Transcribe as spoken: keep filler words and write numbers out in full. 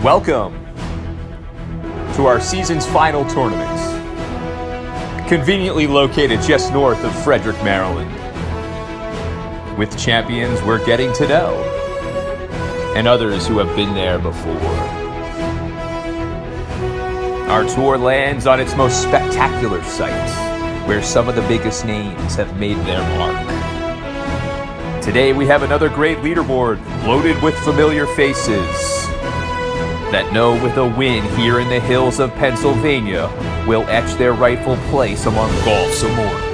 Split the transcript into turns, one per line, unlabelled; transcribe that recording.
Welcome to our season's final tournament, conveniently located just north of Frederick, Maryland, with champions we're getting to know and others who have been there before. Our tour lands on its most spectacular site, where some of the biggest names have made their mark. Today we have another great leaderboard loaded with familiar faces that know with a win here in the hills of Pennsylvania will etch their rightful place among golf's immortals.